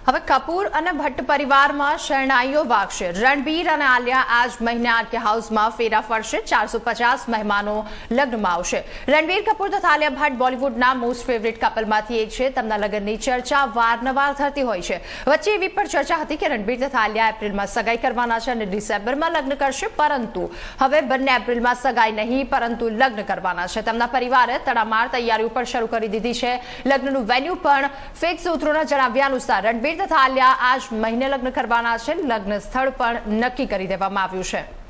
હવે કપૂર અને ભટ્ટ પરિવારમાં શરણાઈઓ વાગશે। રણબીર અને આલિયા આજ મહિને આરકે હાઉસમાં ફેરા ફરશે। 450 મહેમાનો લગ્નમાં આવશે। રણબીર કપૂર તથા આલિયા ભટ્ટ બોલિવૂડના મોસ્ટ ફેવરિટ કપલમાંથી એક છે। તેમના લગ્નની ચર્ચા વારંવાર થતી હોય છે। વચ્ચે એવી પણ ચર્ચા હતી કે રણબીર તથા આલિયા એપ્રિલમાં સગાઈ કરવાના છે અને ડિસેમ્બરમાં લગ્ન કરશે, પરંતુ હવે બંને એપ્રિલમાં સગાઈ નહીં પરંતુ લગ્ન કરવાના છે। તેમના પરિવારે તડામાર તૈયારીઓ પણ શરૂ કરી દીધી છે। લગ્નનું વેન્યુ પણ ફિક્સ સૂત્રોના જણાવ્યા અનુસાર રણબીર તથા આલિયા આજ મહિને લગ્ન કરવાના છે। લગ્ન સ્થળ પણ નક્કી કરી દેવામાં આવ્યું છે।